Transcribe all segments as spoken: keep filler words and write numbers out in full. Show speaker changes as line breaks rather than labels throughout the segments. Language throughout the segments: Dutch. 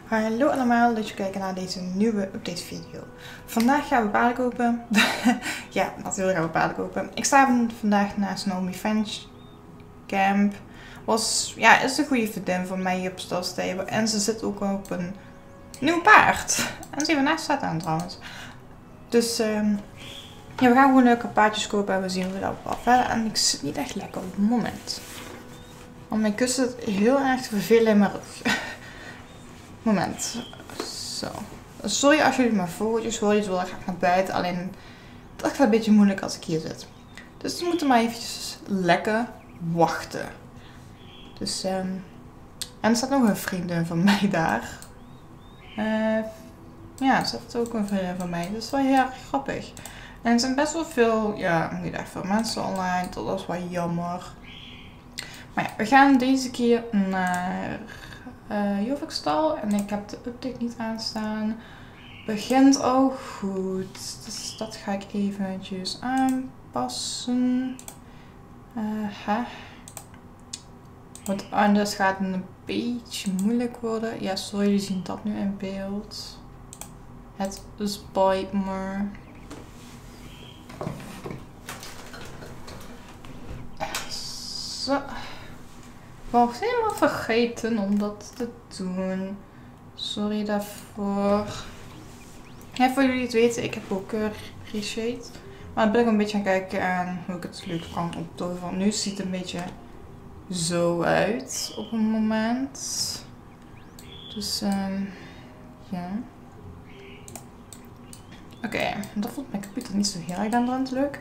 Hallo allemaal, dat je kijkt naar deze nieuwe update video. Vandaag gaan we paarden kopen. Ja, natuurlijk gaan we paarden kopen. Ik sta vandaag naast Naomi French Camp. Was, ja, is een goede vriendin van mij hier op Stadstable. En ze zit ook op een nieuw paard. En ze heeft naast staat aan trouwens. Dus um, ja, we gaan gewoon leuke paardjes kopen en we zien hoe we dat afvallen. En ik zit niet echt lekker op het moment. Want mijn kussen zit heel erg te vervelen in mijn rug. Moment. Zo. Sorry als jullie mijn vogeltjes horen, die willen graag naar buiten. Alleen, dat gaat een beetje moeilijk als ik hier zit. Dus we moeten maar eventjes lekker wachten. Dus, um, en er staat nog een vriendin van mij daar. Uh, ja, er staat ook een vriendin van mij. Dat is wel heel erg grappig. En er zijn best wel veel, ja, niet echt veel mensen online. Dat is wel jammer. Maar ja, we gaan deze keer naar Uh, Jovikstal en ik heb de update niet aanstaan. Begint al goed. Dus dat ga ik eventjes aanpassen. Uh, hè? Want anders gaat het een beetje moeilijk worden. Ja, sorry, jullie zien dat nu in beeld. Het spijt me. Zo. Ik was helemaal vergeten om dat te doen. Sorry daarvoor. Ja, voor jullie het weten, ik heb ook uh, reshade. Maar dan ben ik een beetje aan het kijken aan hoe ik het leuk kan optoveren. Want nu ziet het een beetje zo uit op een moment. Dus um, ja. Oké, okay, dat vond mijn computer niet zo heel erg aan het leuk.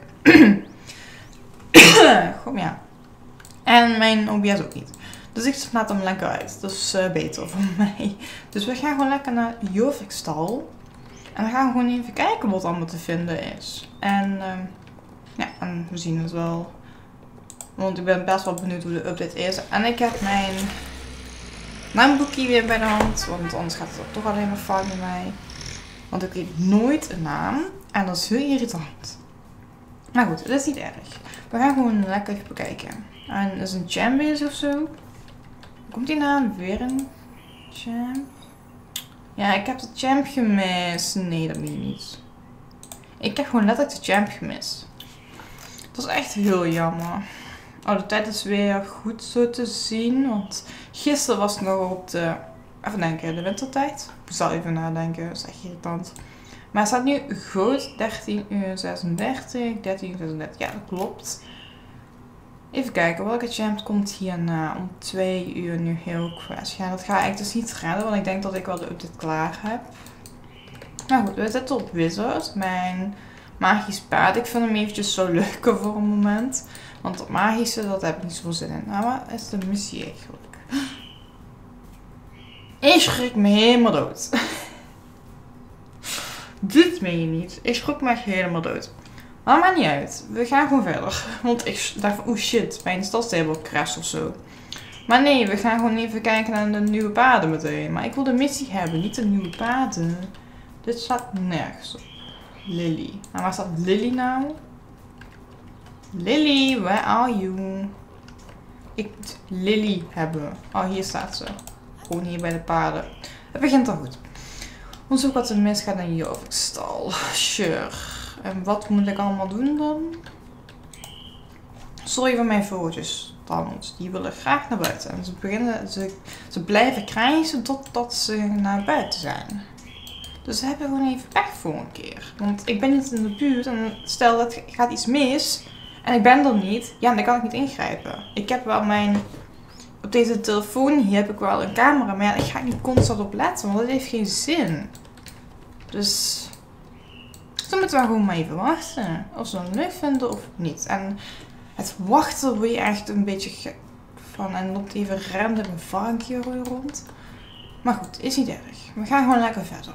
Goed, ja. En mijn O B S ook niet. Dus ik laat hem lekker uit. Dat is uh, beter voor mij. Dus we gaan gewoon lekker naar Jovikstal. En we gaan gewoon even kijken wat allemaal te vinden is. En uh, ja, en we zien het wel. Want ik ben best wel benieuwd hoe de update is. En ik heb mijn naamboekje weer bij de hand. Want anders gaat het toch alleen maar fout met mij. Want ik weet nooit een naam. En dat is heel irritant. Maar goed, dat is niet erg. We gaan gewoon lekker even bekijken. En er is een champ bezig of zo. Komt die naam weer een champ? Ja, ik heb de champ gemist. Nee, dat weet ik niet. Ik heb gewoon letterlijk de champ gemist. Dat is echt heel jammer. Oh, de tijd is weer goed zo te zien. Want gisteren was het nog op de... Even denken, de wintertijd. Ik zal even nadenken, dat is echt irritant. Maar het staat nu goed. dertien uur zesendertig. dertien uur zesendertig. Ja, dat klopt. Even kijken, welke champ komt hierna om twee uur nu heel crash. Ja, dat ga ik dus niet redden, want ik denk dat ik wel de update klaar heb. Nou goed, we zitten op Wizard, mijn magisch paard. Ik vind hem eventjes zo leuk voor een moment. Want dat magische, dat heb ik niet zoveel zin in. Nou, wat is de missie eigenlijk? Ik schrik me helemaal dood. Dit meen je niet. Ik schrok me echt helemaal dood. Maar maakt niet uit. We gaan gewoon verder. Want ik dacht van, oh shit, mijn stadstable crash of zo. Maar nee, we gaan gewoon even kijken naar de nieuwe paden meteen. Maar ik wil de missie hebben, niet de nieuwe paden. Dit staat nergens op. Lily. En waar staat Lily nou? Lily, where are you? Ik moet Lily hebben. Oh, hier staat ze. Gewoon hier bij de paden. Het begint al goed. Onderzoek wat er misgaat in Jovikstal. Sure. En wat moet ik allemaal doen dan? Sorry voor mijn vogeltjes trouwens. Die willen graag naar buiten. En ze, beginnen, ze, ze blijven krijgen totdat ze naar buiten zijn. Dus ze hebben gewoon even pech voor een keer. Want ik ben niet in de buurt. En stel dat gaat iets mis. En ik ben er niet. Ja, dan kan ik niet ingrijpen. Ik heb wel mijn... Op deze telefoon hier heb ik wel een camera. Maar ja, ik ga niet constant op letten. Want dat heeft geen zin. Dus... Dus dan moeten we gewoon maar even wachten. Of ze het leuk vinden of niet. En het wachten word je echt een beetje gek van. En loopt even random een varkentje rond. Maar goed, is niet erg. We gaan gewoon lekker verder.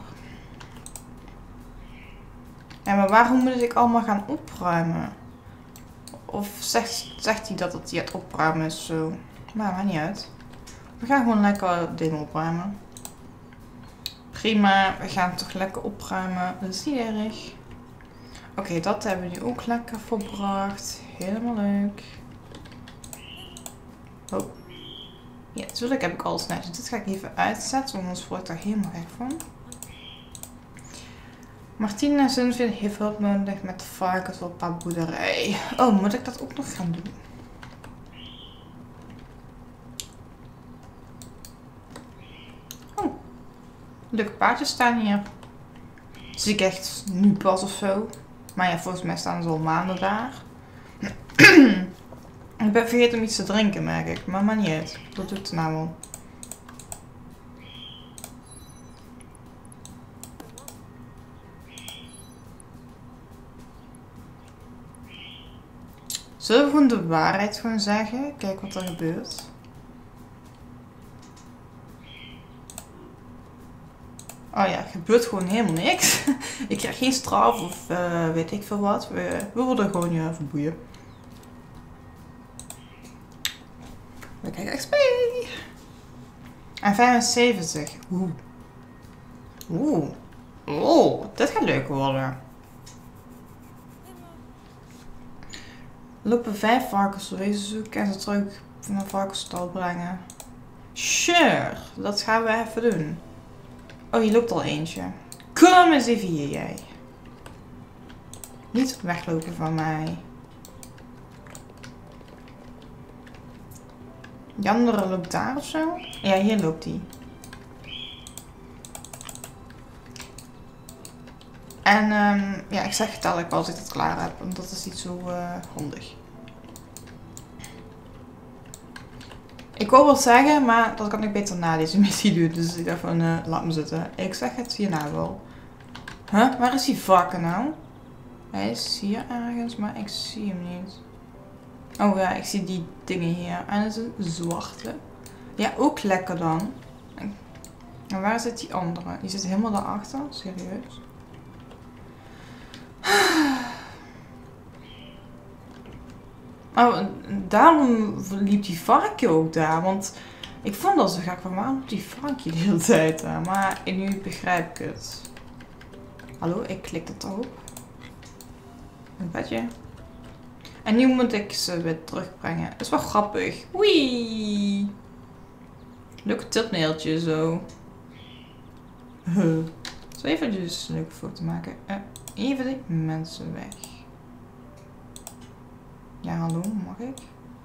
Ja, maar waarom moet ik allemaal gaan opruimen? Of zegt, zegt hij dat het hij het opruimen is zo? Maar maakt niet uit. We gaan gewoon lekker dingen opruimen. Prima, we gaan het toch lekker opruimen. Dat is niet erg. Oké, okay, dat hebben we nu ook lekker verbracht. Helemaal leuk. Oh. Ja, natuurlijk heb ik alles netjes. Dit ga ik even uitzetten, want anders word ik daar helemaal weg van. Martina zin vindt heel veel nodig met de varkens op haar boerderij. Oh, moet ik dat ook nog gaan doen? Oh, leuke paardjes staan hier. Zie ik echt nu pas of zo. Maar ja, volgens mij staan ze al maanden daar. Ik ben vergeten om iets te drinken, merk ik. Maar maar niet uit. Dat doet het nou wel. Zullen we gewoon de waarheid gewoon zeggen? Kijk wat er gebeurt. Oh ja, er gebeurt gewoon helemaal niks. Ik krijg geen straf of uh, weet ik veel wat. We, we worden gewoon ja, verboeien. We krijgen X P. En vijfenzeventig. Oeh. Oeh. Oh, dit gaat leuk worden. Lopen vijf varkens wezen zoeken en ze terug van een varkensstal brengen. Sure, dat gaan we even doen. Oh, hier loopt al eentje. Kom eens even hier, jij. Niet weglopen van mij. Die andere loopt daar of zo? Ja, hier loopt hij. En um, ja, ik zeg het al als ik het klaar heb, want dat is niet zo uh, handig. Ik wou wel zeggen, maar dat kan ik beter na deze missie doen. Dus ik dacht van, uh, laat me zitten. Ik zeg het hierna wel. Huh? Waar is die varken nou? Hij is hier ergens, maar ik zie hem niet. Oh ja, ik zie die dingen hier. En het is een zwarte. Ja, ook lekker dan. En waar zit die andere? Die zit helemaal daarachter. Serieus. Oh, daarom liep die varkje ook daar. Want ik vond dat zo gek van waarom liep die varkje de hele tijd daar. Maar nu begrijp ik het. Hallo, ik klik het erop. Een bedje. En nu moet ik ze weer terugbrengen. Dat is wel grappig. Wee! Leuke thumbnailtje zo. Huh. Zo even dus een leuke foto maken. Uh, even die mensen weg. Ja, hallo, mag ik?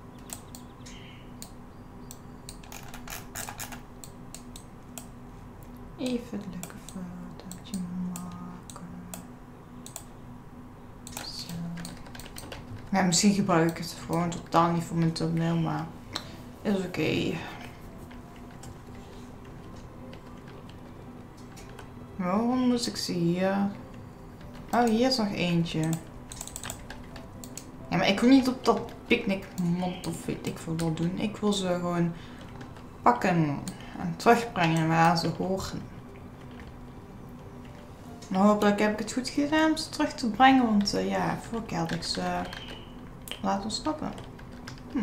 Even een leuke fotootje maken. Zo. Ja, misschien gebruik ik het gewoon totaal niet voor mijn thumbnail, maar is oké. Okay. Waarom moest ik ze hier? Oh, hier is nog eentje. Ja, maar ik wil niet op dat picknickmand of weet ik veel wat doen. Ik wil ze gewoon pakken en terugbrengen waar ze horen. Nou, hopelijk heb ik het goed gedaan om ze terug te brengen, want uh, ja, vorige keer had ik ze uh, laten ontsnappen. Hm.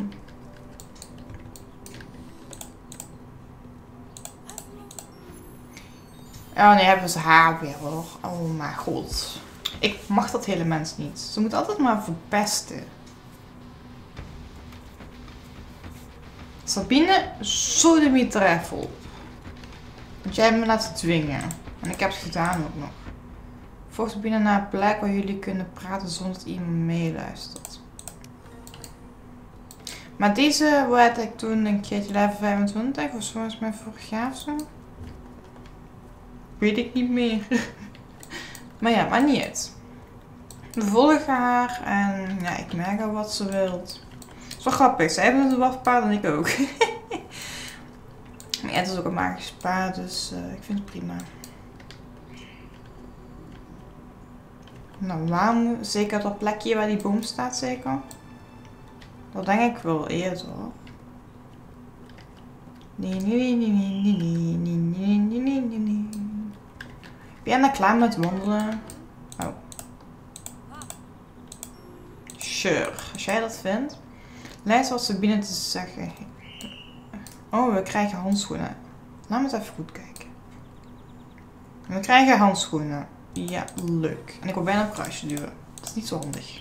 Oh nee, hebben ze haar weer hoor. Oh mijn god. Ik mag dat hele mens niet. Ze moet altijd maar verpesten. Sabine, sodemiet er even op. Want jij hebt me laten dwingen. En ik heb het gedaan ook nog. Volg Sabine naar een plek waar jullie kunnen praten zonder dat iemand meeluistert. Maar deze werd ik toen een keertje level vijfentwintig. Was volgens mij vorig jaar of zo. Weet ik niet meer. Maar ja, maar niet uit. We volgen haar en ja, ik merk al wat ze wilt. Het is wel grappig, zij hebben een wachtpaard en ik ook. Maar ja, het is ook een magisch paard, dus uh, ik vind het prima. Nou, waarom? Zeker dat plekje waar die boom staat, zeker? Dat denk ik wel eerder. Nee, nee, nee, nee, nee, nee, nee, nee, nee, nee, nee. Ben jij nou klaar met wandelen? Oh. Sure, als jij dat vindt. Luister wat Sabine te zeggen. Oh, we krijgen handschoenen. Laat me het even goed kijken. We krijgen handschoenen. Ja, leuk. En ik wil bijna een kruisje duwen. Dat is niet zo handig.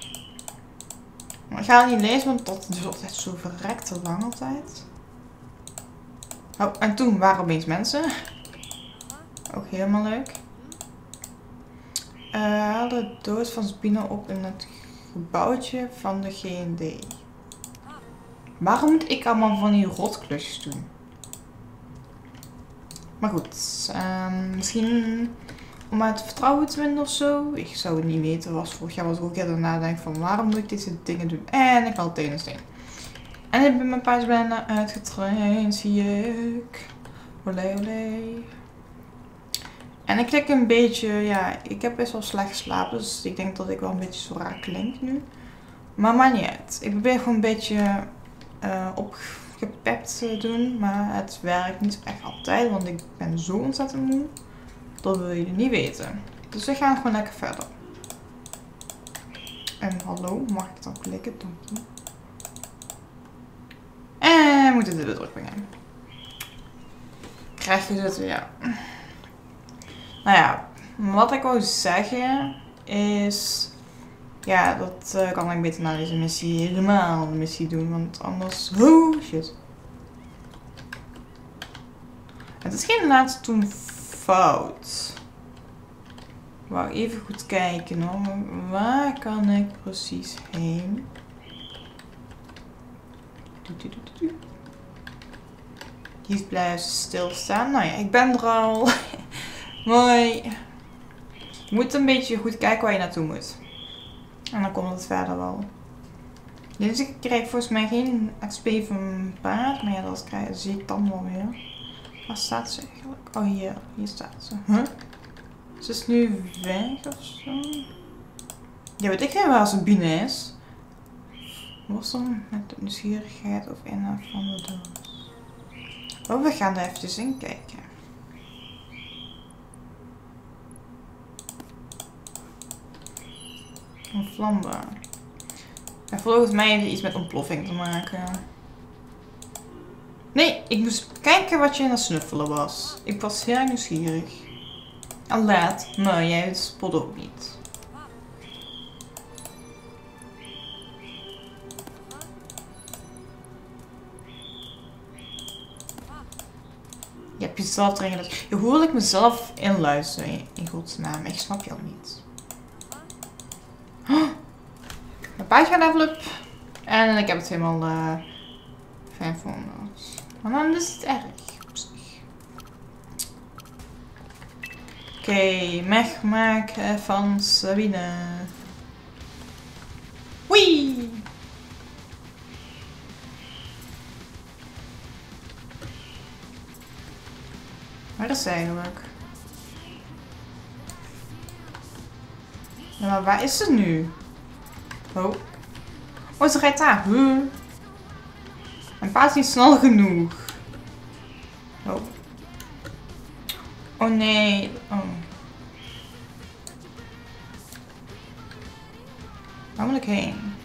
Maar ik ga het niet lezen, want dat duurt altijd zo verrekt te lang altijd. Oh, en toen waren er opeens mensen. Ook helemaal leuk. Uh, haal de doos van Sabine op in het gebouwtje van de G en D. Waarom moet ik allemaal van die rotklusjes doen? Maar goed, um, misschien om uit vertrouwen te winnen of zo. Ik zou het niet weten. Was vorig jaar was ik ook eerder nadenken van waarom moet ik deze dingen doen. En ik val tegen een steen. En ik ben mijn paard bijna uitgetraind, zie ik. Olé, olé. En ik klik een beetje, ja, ik heb best wel slecht geslapen. Dus ik denk dat ik wel een beetje zo raar klink nu. Maar maakt niet uit. Ik probeer gewoon een beetje uh, opgepept te doen. Maar het werkt niet echt altijd, want ik ben zo ontzettend moe. Dat wil jullie niet weten. Dus we gaan gewoon lekker verder. En hallo, mag ik dan klikken? Dank je. En we moeten dit weer terugbrengen. Krijg je dit weer? Nou ja, wat ik wou zeggen is... Ja, dat uh, kan ik beter na deze missie helemaal de missie doen, want anders... Oh, shit. Het is geen laatste toen fout. Wou even goed kijken hoor. Waar kan ik precies heen? Hier blijven stilstaan. Nou ja, ik ben er al. Mooi. Je moet een beetje goed kijken waar je naartoe moet. En dan komt het verder wel. Deze krijg volgens mij geen X P van mijn paard. Maar ja, dat krijg, zie ik dan wel weer. Waar staat ze eigenlijk? Oh, hier. Hier staat ze. Huh? Ze is nu weg of zo. Ja, weet ik niet waar ze binnen is. Worstel met de nieuwsgierigheid of inhoud van de doos. Oh, we gaan er eventjes in kijken. Een vlambaar. Ja, volgens mij heeft het iets met ontploffing te maken. Nee, ik moest kijken wat je aan het snuffelen was. Ik was heel nieuwsgierig. Al laat, maar jij spot ook niet. Je hebt jezelf erin gedaan. Je hoor ik mezelf inluisteren in godsnaam. Ik snap jou niet. Oh. Mijn paard gaat level up. En ik heb het helemaal uh, vijfhonderd. Maar dan is het erg op zich. Oké, okay, mech maken van Sabine. Wee! Waar is ze eigenlijk? Ja, maar waar is ze nu? Oh. Oh, ze rijdt daar. Huh. Mijn paard is niet snel genoeg. Oh. Oh nee. Oh. Waar moet ik heen?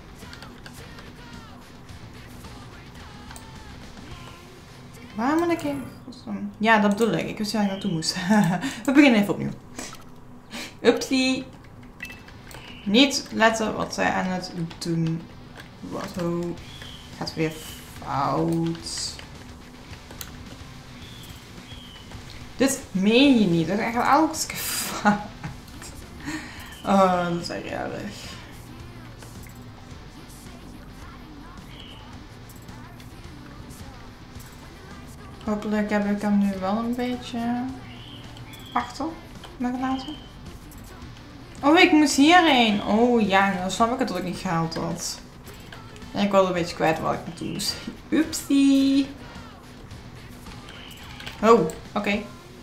Waar moet ik heen? Ja, dat bedoel ik. Ik wist waar ik naartoe moest. We beginnen even opnieuw. Upsie. Niet letten wat zij aan het doen was. Oh, gaat weer fout. Dit meen je niet. Dat is echt alles fout. Oh, dat is echt erg. Hopelijk heb ik hem nu wel een beetje achter me gelaten. Oh, ik moest hierheen. Oh ja, dan snap ik het dat ik niet gehaald had. En ik wilde een beetje kwijt waar ik naartoe moest. Oepsie. Oh, oké. Okay.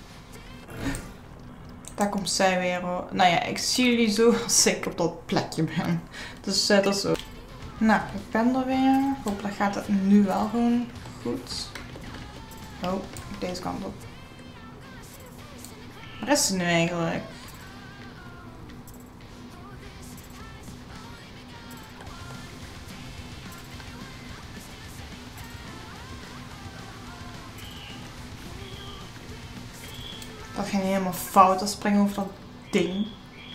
Daar komt zij weer. Hoor. Nou ja, ik zie jullie zo als ik op dat plekje ben. Dus uh, dat is zo. Nou, ik ben er weer. Hopelijk gaat het nu wel gewoon goed. Oh, deze kant op. Waar is ze nu eigenlijk? Dat ging helemaal fout, dat springen over dat ding.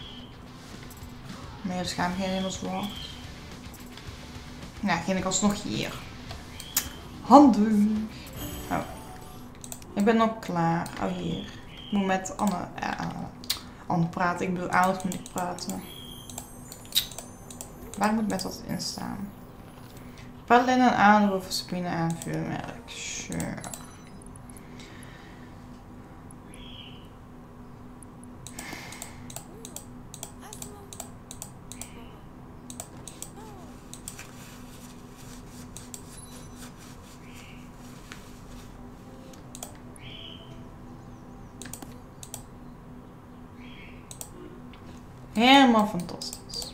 Maar het scherm ging helemaal zwart. Nou, ging ik alsnog hier. Handig. Oh. Ik ben nog klaar. Oh hier. Ik moet met Anne, uh, Anne praten. Ik bedoel, Alex moet ik praten. Waar moet met dat in staan? Paladin en adem over Sabine en vuurwerk. Sure. Helemaal fantastisch.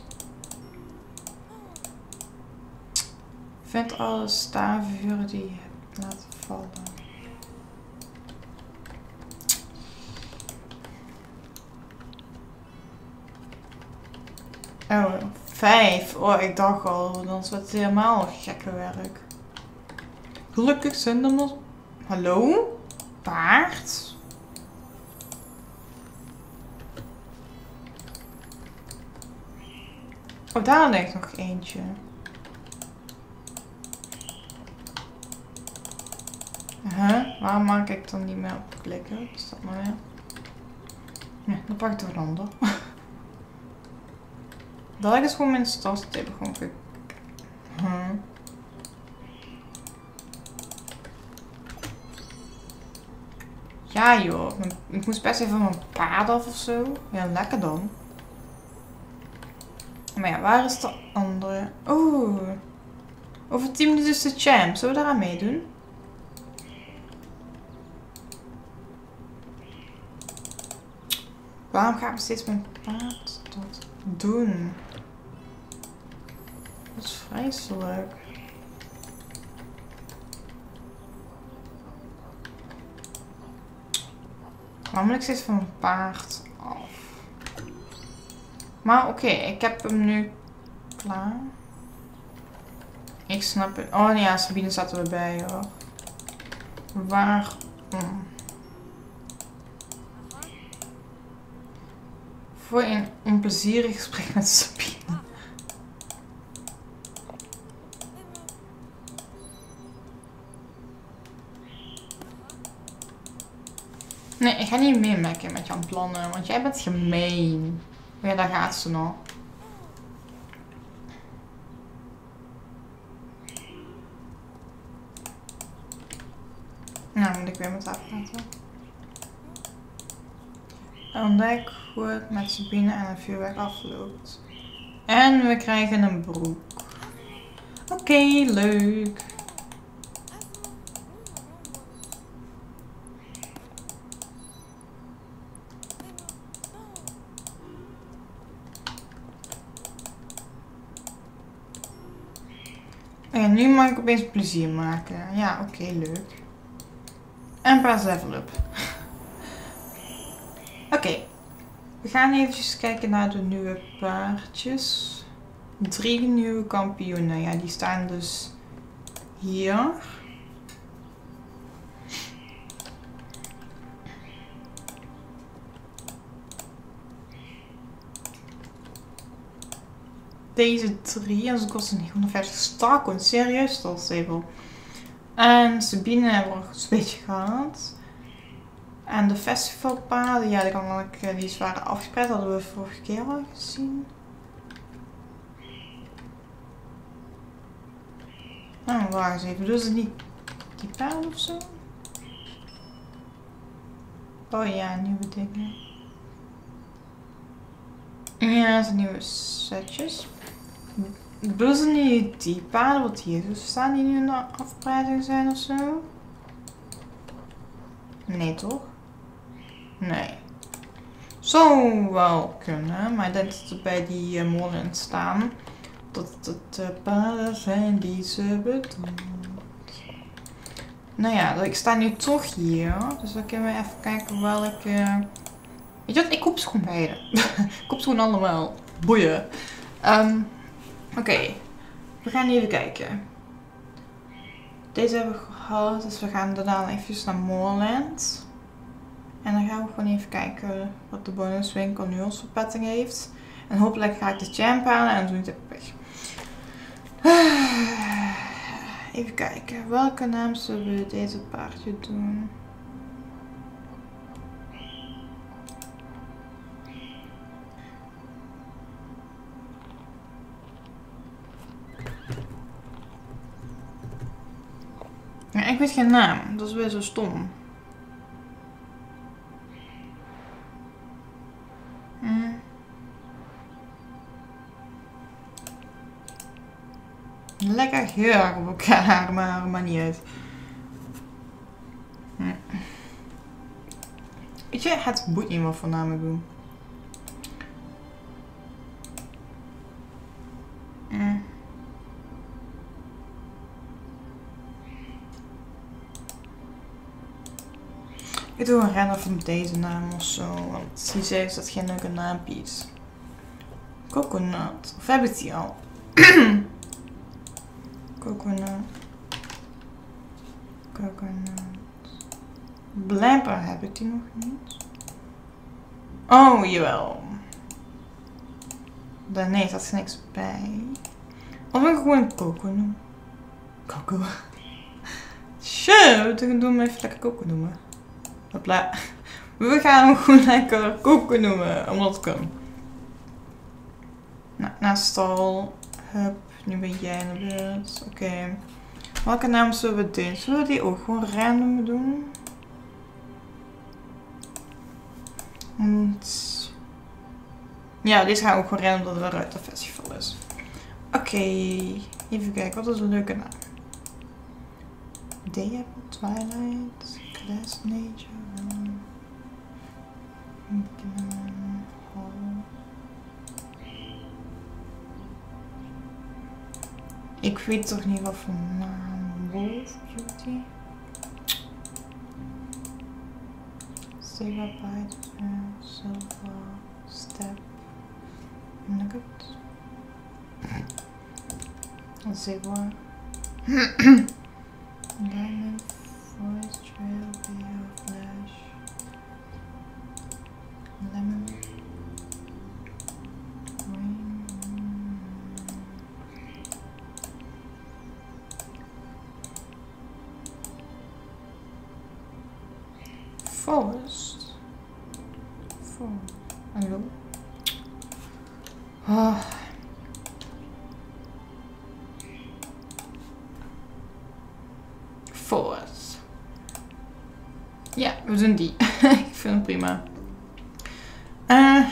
Vind alle staafvuren die je hebt laten vallen. Oh, vijf. Oh, ik dacht al, dan wordt het helemaal gekke werk. Gelukkig zijn er nog... Hallo? Paard? Oh, daar ligt nog eentje. Huh? Waarom mag ik dan niet meer op klikken? Is dat nou weer? Nee, dan pak ik er een ander. Dat is gewoon mijn starttip. Gewoon ik... Huh? Ja joh, ik moest best even mijn paard af of zo. Ja, lekker dan. Maar ja, waar is de andere? Oeh. Over tien minuten is de champ. Zullen we daaraan meedoen? Waarom gaan we steeds mijn paard dat doen? Dat is vreselijk. Waarom moet ik steeds van mijn paard af? Maar oké, okay, ik heb hem nu klaar. Ik snap het. Oh ja, Sabine staat er weer bij hoor. Waarom? Voor een onplezierig gesprek met Sabine. Nee, ik ga niet meemerken met jouw plannen, want jij bent gemeen. Ja, daar gaat ze nog. Nou, moet ik weer met haar praten. Ontdek hoe het met Sabine en het vuurwerk afloopt. En we krijgen een broek. Oké, okay, leuk. En nu mag ik opeens plezier maken. Ja, oké, okay, leuk. En paas level up. Oké. Okay. We gaan eventjes kijken naar de nieuwe paardjes. Drie nieuwe kampioenen. Ja, die staan dus hier. Deze drie, en ze kosten negenhonderdvijftig starcoins. Serieus, dat is even. En Sabine hebben we nog een beetje gehad. En de festivalpaden, ja, die, kan ik, die waren afgespreid, hadden we vorige keer al gezien. Nou, wacht eens even. Dus het niet die paden of zo? Oh ja, nieuwe dingen. Ja, dat zijn nieuwe setjes. Dus niet die paden wat hier dus staan die nu in de afprijzing zijn of zo? Nee toch? Nee. Zou wel kunnen, maar ik denk dat er bij die uh, molen staan dat het de uh, paden zijn die ze bedoelt. Nou ja, ik sta nu toch hier, dus dan kunnen we even kijken welke... Weet je wat, ik koop ze gewoon beide. Ik koop ze gewoon allemaal. Boeien. Um, Oké, okay. We gaan even kijken. Deze hebben we gehad, dus we gaan daarna even naar Moorland. En dan gaan we gewoon even kijken wat de bonuswinkel nu als verpetting heeft. En hopelijk ga ik de champ halen en dan doe ik het weg. Even kijken, welke naam zullen we deze paardje doen? ik weet geen naam. Dat is weer zo stom. Hm. Lekker geur op elkaar, maar maar niet uit. Hm. Weet je, het boeit niet wat voor naam ik doe. Hm. Ik doe een renner van deze naam of zo, want die zegt dat geen leuke naampje is. Coconut. Of heb ik die al? Coconut. Coconut. Blamper heb ik die nog niet. Oh, jawel. Daar nee, dat is niks bij. Of ik gewoon coconut. Coco. Shit, dan doen we even lekker coco noemen. Hopla. We gaan hem gewoon lekker coco noemen, omdat het kan. Nou, naast stal. Hup, nu ben jij in de beurt. Oké. Okay. Welke naam zullen we doen? Zullen we die ook gewoon random doen? Want... Ja, deze gaan we ook gewoon random omdat het weer uit het festival is. Oké. Okay. Even kijken, wat is een leuke naam? Day Apple, Twilight, Class Nature. Ik weet toch niet wat voor naam. Wolf Beauty. Silver Bite, Silver Step, Nugget. Zebra. Diamond, Forest Trail, Beer, Flash, Lemon, Rain, Forest, Forest, hallo. Oh. Forest. Ja, we doen die. Ik vind hem prima. Uh,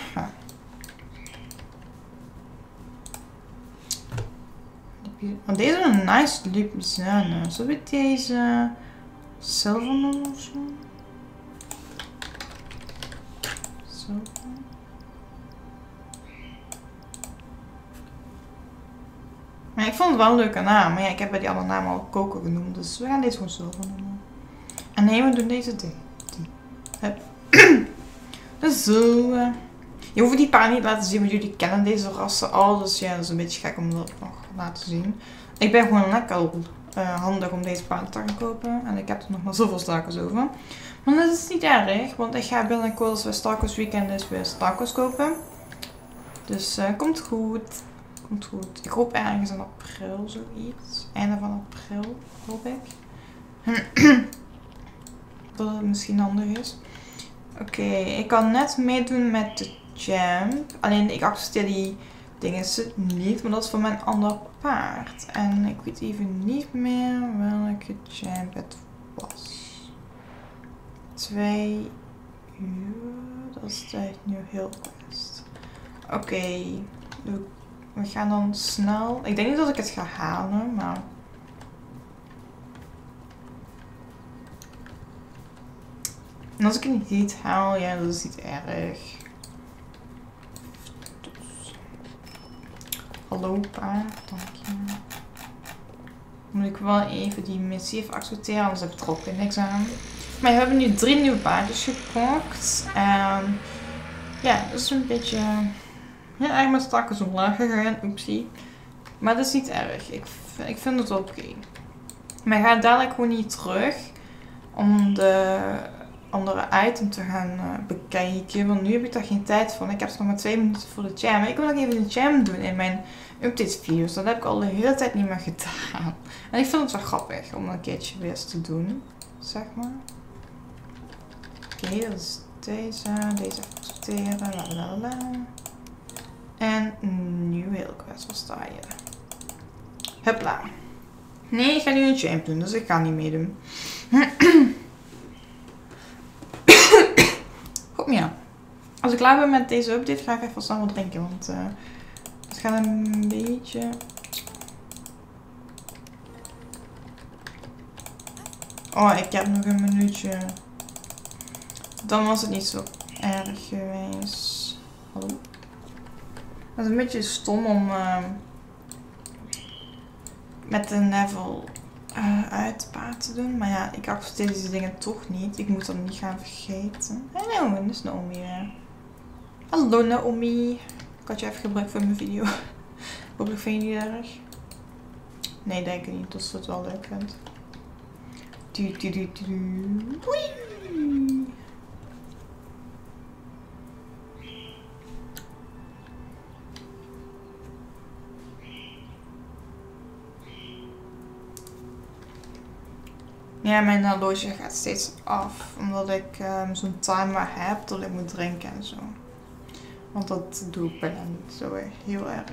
Want deze is een nice lipizane. Zullen we deze zilver noemen of zo? Zilver. Maar ik vond het wel een leuke naam. Maar ja, ik heb bij die andere namen al Coco genoemd. Dus we gaan deze gewoon zilver noemen. En nee, we doen deze die. die. Hup. Dus zo. Uh, je hoeft die paar niet te laten zien, want jullie kennen deze rassen al. Dus ja, dat is een beetje gek om dat nog te laten zien. Ik ben gewoon lekker uh, handig om deze paard te gaan kopen. En ik heb er nog maar zoveel stakers over. Maar dat is niet erg, want ik ga binnenkort als we Stakers Weekend is weer stakers kopen. Dus uh, komt goed. Komt goed. Ik hoop ergens in april zoiets. Einde van april, hoop ik. Dat het misschien handig is. Oké, okay, ik kan net meedoen met de champ. Alleen ik accepteer die dingen niet, maar dat is voor mijn ander paard. En ik weet even niet meer welke champ het was. Twee uur. Dat is echt nu heel best. Oké, okay, we gaan dan snel. Ik denk niet dat ik het ga halen, maar. En als ik het niet haal, ja, dat is niet erg. Dus. Hallo paard, dank je. Moet ik wel even die missie even accepteren, anders heb ik er ook weer niks aan. Maar we hebben nu drie nieuwe paardjes gekocht. En ja, dat is een beetje. Ja, eigenlijk met stakers omlaag gegaan, oepsie. Maar dat is niet erg. Ik, ik vind het oké. Okay. Maar ik ga dadelijk gewoon niet terug om de andere item te gaan uh, bekijken. Want nu heb ik daar geen tijd van. Ik heb nog maar twee minuten voor de jam. Maar ik wil nog even de jam doen in mijn update video's. Dat heb ik al de hele tijd niet meer gedaan. En ik vind het wel grappig om een keertje weer eens te doen. Zeg maar. Oké, okay, dat is deze. Deze accepteren. Lalalala. En nu heel kwets, waar sta je? Hupla. Nee, ik ga nu een champ doen, dus ik ga niet meedoen. Goed, ja. Als ik klaar ben met deze update, ga ik even snel wat drinken, want uh, het gaat een beetje... Oh, ik heb nog een minuutje. Dan was het niet zo erg geweest. Hallo? Het is een beetje stom om uh, met de level uh, uitpaard te doen. Maar ja, ik accepteer deze dingen toch niet. Ik moet dat niet gaan vergeten. Hallo, dat is Naomi weer. Hallo Naomi. Ik had je even gebruikt voor mijn video. Hopelijk vind je die erg. Nee, denk ik niet. Dat je het wel leuk vindt. Du, du, du, du. Doei. Ja, mijn horloge gaat steeds af. Omdat ik um, zo'n timer heb dat ik moet drinken en zo. Want dat doe ik bijna niet zo heel erg.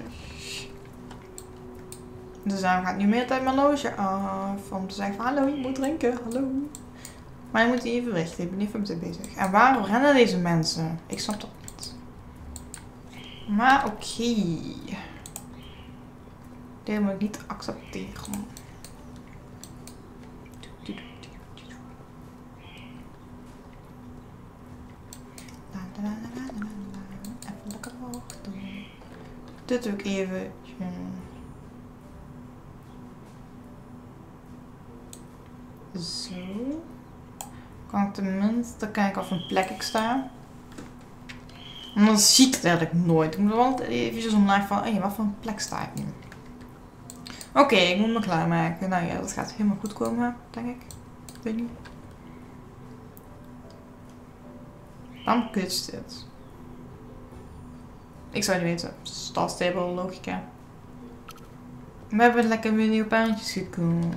Dus daarom gaat nu meer tijd mijn horloge af. Om te zeggen van hallo, je moet drinken, hallo. Maar je moet die even richten, ik ben niet met bezig. En waarom rennen deze mensen? Ik snap dat niet. Maar oké. Okay. Dit moet ik niet accepteren. Even lekker hoog doen. Dit doe ik even. Zo. Kan ik tenminste kijken of een plek ik sta. En dan zie ik het eigenlijk nooit. Ik moet wel even omlaag van, hé, wat voor een plek sta ik nu? Oké, okay, ik moet me klaarmaken. Nou ja, dat gaat helemaal goed komen, denk ik. Ik weet niet. Waarom kutst dit? Ik zou niet weten. Star-stable logica. We hebben lekker weer nieuwe paardjes gekomen.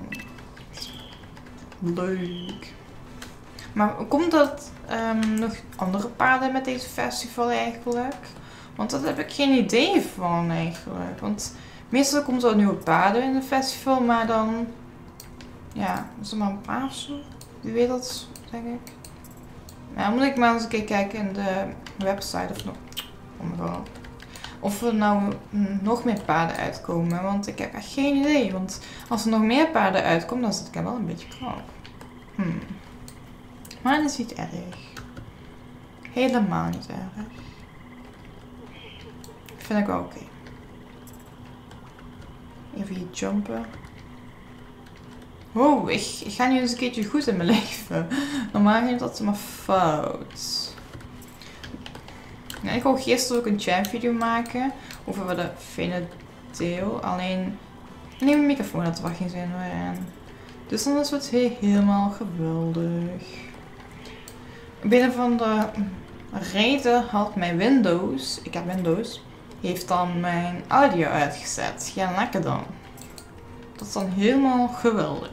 Leuk. Maar komt dat um, nog andere paarden met deze festival eigenlijk? Want daar heb ik geen idee van eigenlijk. Want meestal komt er nieuwe paarden in het festival, maar dan... Ja, is er maar een paar of zo? Wie weet dat, denk ik. Ja, moet ik maar eens een keer kijken in de website of nog. Oh my god. Of er nou nog meer paarden uitkomen, want ik heb echt geen idee. Want als er nog meer paarden uitkomen, dan zit ik er wel een beetje krap. Hmm. Maar dat is niet erg. Helemaal niet erg. Vind ik wel oké. Okay. Even hier jumpen. Wow, ik, ik ga nu eens een keertje goed in mijn leven. Normaal ging dat maar fout. Ja, ik wou gisteren ook een champ video maken over de Venedeel. Alleen neem een microfoon dat er geen zin meer in. Dus dan is het he helemaal geweldig. Binnen van de reden had mijn Windows, ik heb Windows, heeft dan mijn audio uitgezet. Ja, lekker dan. Dat is dan helemaal geweldig.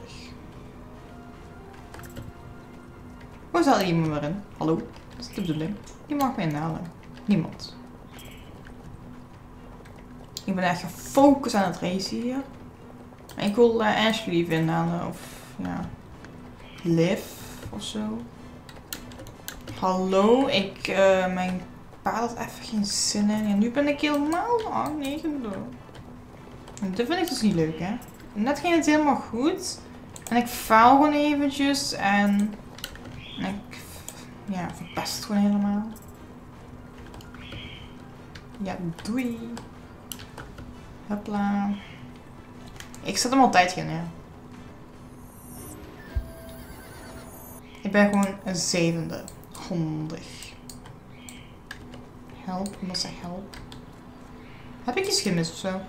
Hoe zal iemand maar in? Hallo? Dat is de bedoeling. Die mag mij inhalen. Niemand. Ik ben echt gefocust aan het racen hier. Ik wil uh, Ashley even inhalen. Of ja. Liv of zo. Hallo, ik, uh, mijn paard had even geen zin in. En nu ben ik helemaal aannegentig. Dit vind ik dus niet leuk, hè. Net ging het helemaal goed. En ik faal gewoon eventjes. En, en ik ja, verpest het gewoon helemaal. Ja, doei. Hopla. Ik zet hem altijd in, ja. Ik ben gewoon een zevende. Handig. Help, ik moet zeggen help. Heb ik iets gemist of zo?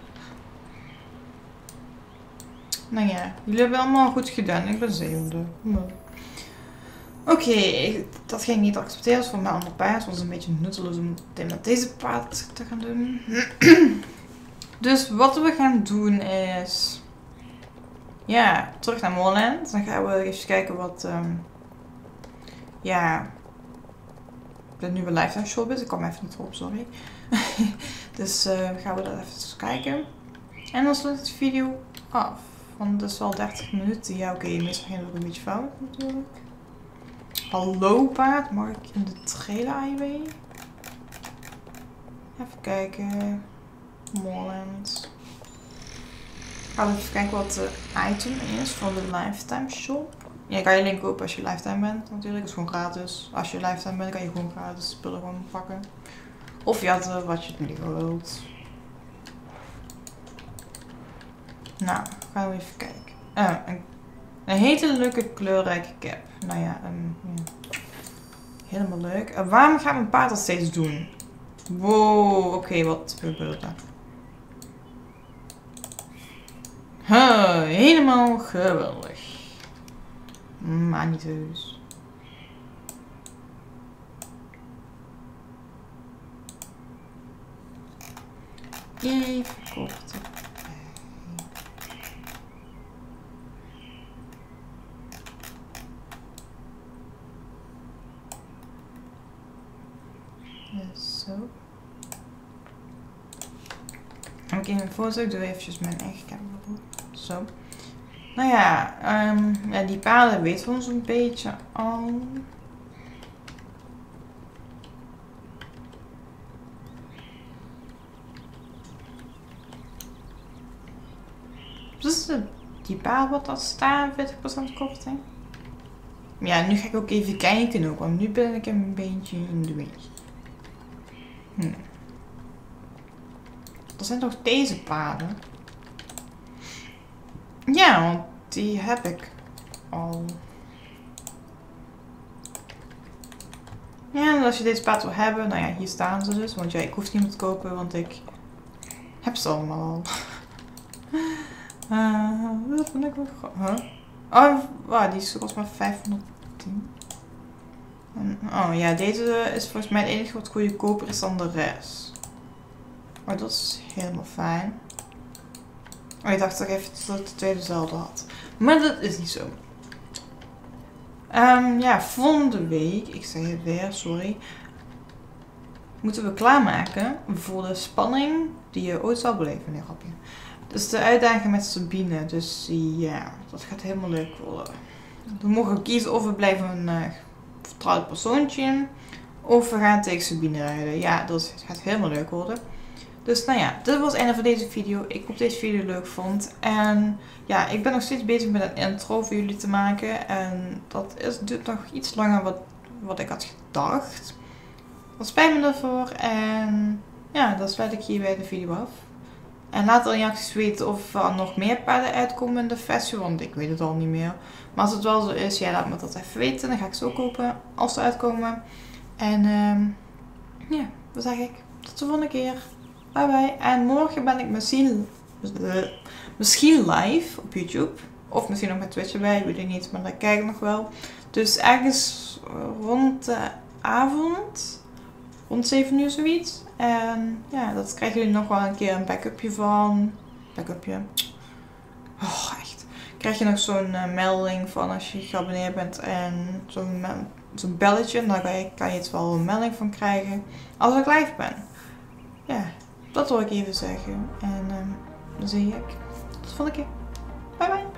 Nou ja, jullie hebben allemaal goed gedaan. Ik ben zevende. Oké, okay, dat ging ik niet accepteren. Dat voor mijn andere paard. Het was een beetje nutteloos om dit met deze paard te gaan doen. Dus wat we gaan doen is... Ja, terug naar Moorland. Dan gaan we even kijken wat... Um, ja... De nieuwe lifestyle shop is. Ik kwam even niet op, sorry. Dus uh, gaan we dat even kijken. En dan sluit het video af. Van het is al dertig minuten. Ja, oké, okay, meestal ging het ook een beetje fout natuurlijk. Hallo paard, mag ik in de trailer highway? Even kijken. Moorland. Gaan we even kijken wat de item is van de Lifetime Shop. Ja, kan je link kopen als je Lifetime bent natuurlijk. Dat is gewoon gratis. Als je Lifetime bent kan je gewoon gratis spullen gewoon pakken. Of je had wat je het liever wilt. Nou, gaan we even kijken. Uh, een, een hele leuke kleurrijke cap. Nou ja, um, ja. Helemaal leuk. Uh, waarom gaat mijn paard dat steeds doen? Wow, oké, okay, wat gebeurt er? Huh, helemaal geweldig. Maar niet heus. Even kort. Zo. Heb ik even een foto, ik doe eventjes mijn eigen camera. Zo. Nou ja, um, ja, die paarden weten we ons een beetje al. Dus die paard wat dat staan, veertig procent korting. Ja, nu ga ik ook even kijken ook, want nu ben ik een beetje in de weg. Hm. Dat zijn toch deze paarden? Ja, want die heb ik al. Ja, en als je deze paard wil hebben, nou ja, hier staan ze dus. Want ja, ik hoef niet meer te kopen, want ik heb ze allemaal al. uh, dat vind ik wel huh? Oh, wow, die is kost maar vijfhonderdtien. Oh ja, deze is volgens mij het enige wat goedkoper is dan de rest. Maar dat is helemaal fijn. Oh, ik dacht toch even dat ik de tweede dezelfde had. Maar dat is niet zo. Um, ja, volgende week, ik zeg het weer, sorry. Moeten we klaarmaken voor de spanning die je ooit zal beleven, nee, grapje. Dus de uitdaging met Sabine. Dus ja, dat gaat helemaal leuk worden. We mogen kiezen of we blijven een uh, vertrouwd persoontje. Of we gaan tegen Sabine rijden. Ja, dat gaat helemaal leuk worden. Dus nou ja, dit was het einde van deze video. Ik hoop deze video leuk vond. En ja, ik ben nog steeds bezig met een intro voor jullie te maken. En dat is, duurt nog iets langer wat, wat ik had gedacht. Dat spijt me daarvoor. En ja, dan sluit ik hierbij de video af. En laat in reacties weten of er nog meer paarden uitkomen in de fashion. Want ik weet het al niet meer. Maar als het wel zo is, ja, laat me dat even weten. Dan ga ik ze ook kopen als ze uitkomen. En um, ja, dan zeg ik tot de volgende keer. Bye bye. En morgen ben ik misschien, misschien live op YouTube. Of misschien nog met Twitch erbij, weet ik niet. Maar dat kijk ik nog wel. Dus ergens rond de avond. Rond zeven uur zoiets. En ja, dat krijgen jullie nog wel een keer een backupje van. Backupje. Oh, echt. Krijg je nog zo'n uh, melding van als je geabonneerd bent. En zo'n zo'n belletje. En dan kan je, kan je het wel een melding van krijgen. Als ik live ben. Ja. Dat wil ik even zeggen. En um, dan zie ik tot de volgende keer. Bye bye.